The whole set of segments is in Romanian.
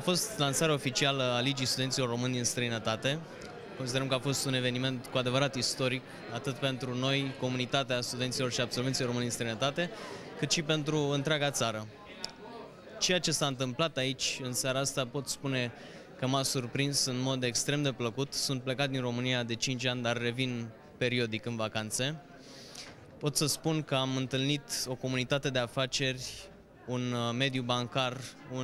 fost lansarea oficială a Ligii Studenților Români în străinătate. Considerăm că a fost un eveniment cu adevărat istoric, atât pentru noi, comunitatea studenților și absolvenților români în străinătate, cât și pentru întreaga țară. Ceea ce s-a întâmplat aici, în seara asta, pot spune că m-a surprins în mod extrem de plăcut. Sunt plecat din România de 5 ani, dar revin periodic în vacanțe. Pot să spun că am întâlnit o comunitate de afaceri, un mediu bancar,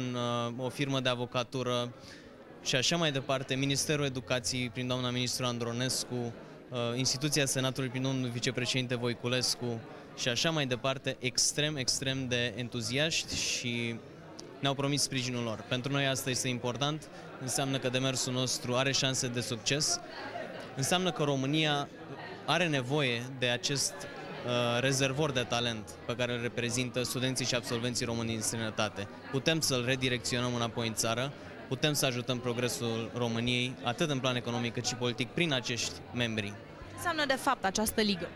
o firmă de avocatură și așa mai departe, Ministerul Educației prin doamna ministru Andronescu, Instituția Senatului prin domnul vicepreședinte Voiculescu și așa mai departe, extrem de entuziaști și ne-au promis sprijinul lor. Pentru noi asta este important, înseamnă că demersul nostru are șanse de succes, înseamnă că România are nevoie de acest rezervor de talent pe care îl reprezintă studenții și absolvenții români din străinătate. Putem să-l redirecționăm înapoi în țară, putem să ajutăm progresul României, atât în plan economic cât și politic, prin acești membri. Ce înseamnă de fapt această ligă?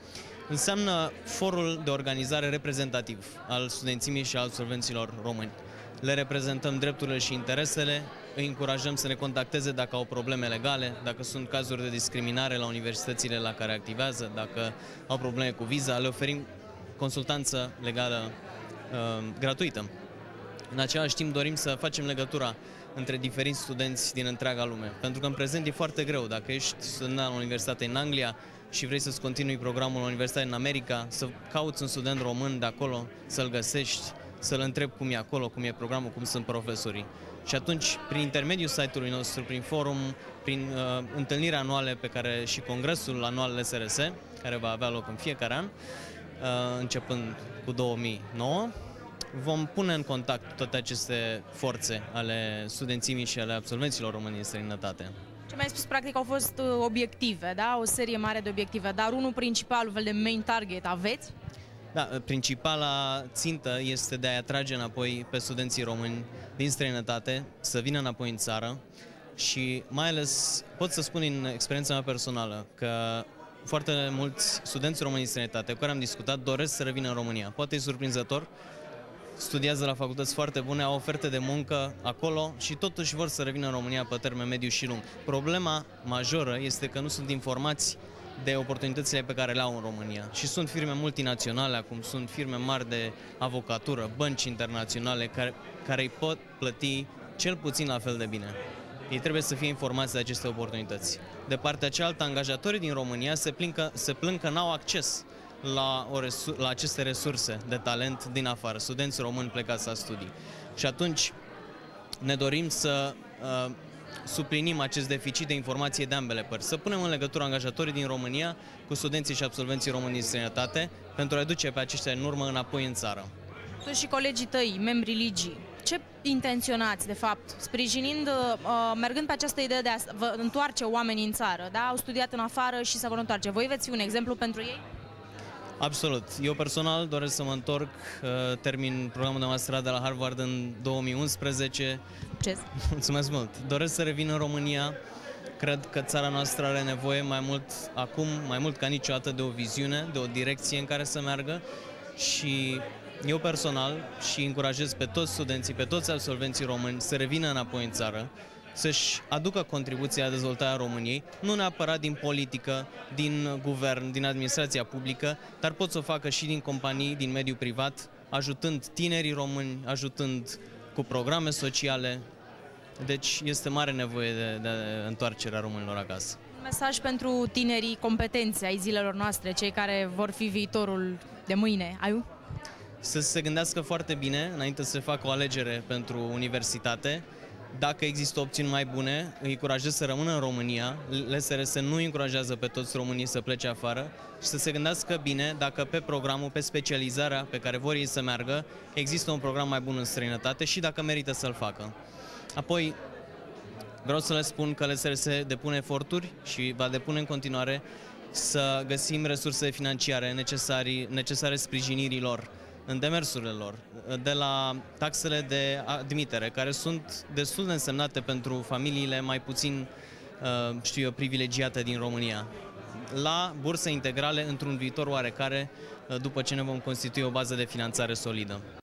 Înseamnă forul de organizare reprezentativ al studențimii și al absolvenților români. Le reprezentăm drepturile și interesele, îi încurajăm să ne contacteze dacă au probleme legale, dacă sunt cazuri de discriminare la universitățile la care activează, dacă au probleme cu viza, le oferim consultanță legală gratuită. În același timp dorim să facem legătura între diferiți studenți din întreaga lume, pentru că în prezent e foarte greu. Dacă ești student la universitate în Anglia și vrei să-ți continui programul la universitate în America, să cauți un student român de acolo, să-l găsești, să-l întrebi cum e acolo, cum e programul, cum sunt profesorii. Și atunci, prin intermediul site-ului nostru, prin forum, prin întâlniri anuale pe care și congresul anual LSRS, care va avea loc în fiecare an, începând cu 2009, vom pune în contact toate aceste forțe ale studențimii și ale absolvenților români în străinătate. Ce mi-ai spus, practic, au fost obiective, da? O serie mare de obiective, dar unul principal, un fel de main target, aveți? Da, principala țintă este de a atrage înapoi pe studenții români din străinătate, să vină înapoi în țară și mai ales pot să spun din experiența mea personală că foarte mulți studenți români din străinătate cu care am discutat doresc să revină în România. Poate e surprinzător, studiază la facultăți foarte bune, au oferte de muncă acolo și totuși vor să revină în România pe termen mediu și lung. Problema majoră este că nu sunt informați de oportunitățile pe care le au în România. Și sunt firme multinaționale acum, sunt firme mari de avocatură, bănci internaționale care îi pot plăti cel puțin la fel de bine. Ei trebuie să fie informați de aceste oportunități. De partea cealaltă, angajatorii din România se plâng că n-au acces la aceste resurse de talent din afară, studenți români plecați la studii. Și atunci ne dorim să suplinim acest deficit de informație de ambele părți, să punem în legătură angajatorii din România cu studenții și absolvenții români din străinătate pentru a duce pe aceștia în urmă înapoi în țară. Tu și colegii tăi, membrii ligii, ce intenționați, de fapt, sprijinind, mergând pe această idee de a vă întoarce oamenii în țară, da? Au studiat în afară și să vă întoarce. Voi veți fi un exemplu pentru ei? Absolut. Eu personal doresc să mă întorc, termin programul de masterat de la Harvard în 2011. Ce? Mulțumesc mult. Doresc să revin în România. Cred că țara noastră are nevoie mai mult acum, mai mult ca niciodată, de o viziune, de o direcție în care să meargă și eu personal și încurajez pe toți studenții, pe toți absolvenții români să revină înapoi în țară, să-și aducă contribuția la dezvoltarea României, nu neapărat din politică, din guvern, din administrația publică, dar pot să o facă și din companii, din mediul privat, ajutând tinerii români, ajutând cu programe sociale. Deci este mare nevoie de întoarcerea românilor acasă. Un mesaj pentru tinerii competenți ai zilelor noastre, cei care vor fi viitorul de mâine. Ai? Să se gândească foarte bine înainte să se facă o alegere pentru universitate. Dacă există opțiuni mai bune, îi încurajez să rămână în România. LSRS nu îi încurajează pe toți românii să plece afară și să se gândească bine dacă pe programul, pe specializarea pe care vor ei să meargă, există un program mai bun în străinătate și dacă merită să-l facă. Apoi, vreau să le spun că LSRS depune eforturi și va depune în continuare să găsim resurse financiare necesare sprijinirii lor în demersurile lor, de la taxele de admitere, care sunt destul de însemnate pentru familiile mai puțin, privilegiate din România, la burse integrale într-un viitor oarecare, după ce ne vom constitui o bază de finanțare solidă.